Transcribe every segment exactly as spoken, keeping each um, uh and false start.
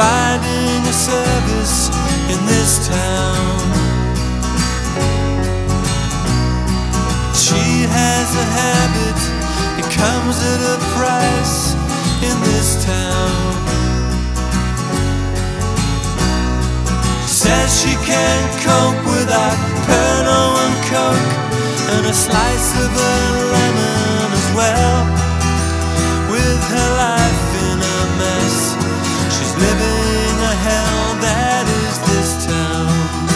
providing a service in this town. She has a habit, it comes at a price in this town. Says she can't cope without Pernod and Coke and a slice of a lemon as well. With her life in a mess, she's living a hell that is this town.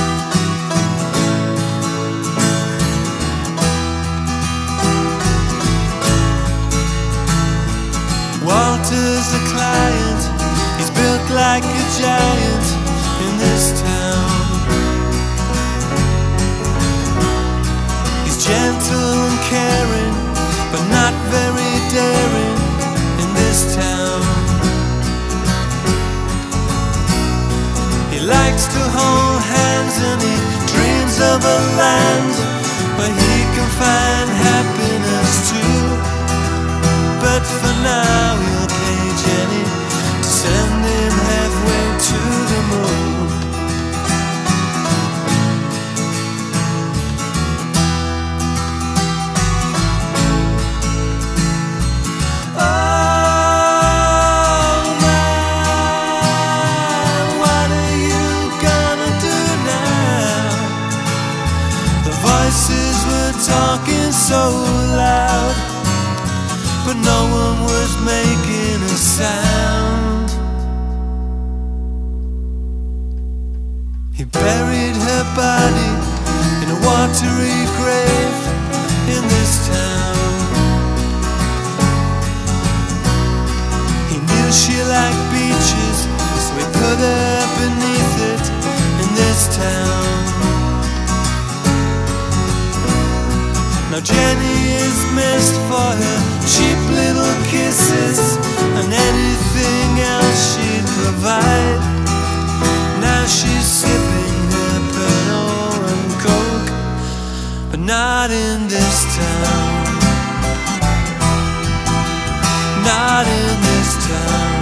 Walter's a client, he's built like a giant in this town. He's gentle and caring, but not very daring in this town. He likes to hold hands and he dreams of a land where he can find happiness too. But for now he'll pay Jenny to send him halfway to the moon. Oh man, what are you gonna do now? The voices were talking so loud, but no one was making a sound. He buried her body in a watery grave in this town. He knew she liked beaches, so he put her beneath it in this town. Now Jenny is missed for her cheap little kisses and anything else she'd provide. Now she's sipping her Pernod and Coke, but not in this town. Not in this town.